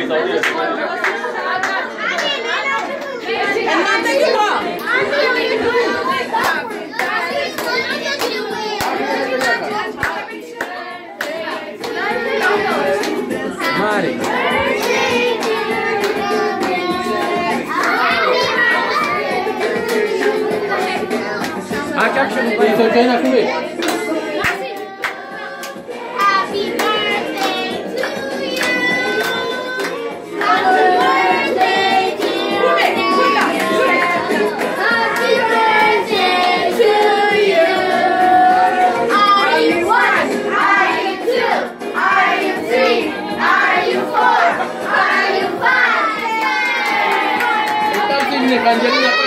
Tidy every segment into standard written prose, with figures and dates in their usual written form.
And nothing you want. Mari. Happy birthday to you. Happy birthday to you. Happy birthday to you. Are you 1? Are you 2? Are you 3? Are you 4? Are you 5?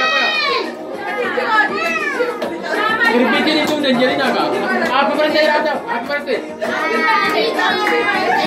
Berbicara itu Angelina kak. Happy birthday Rata. Happy birthday.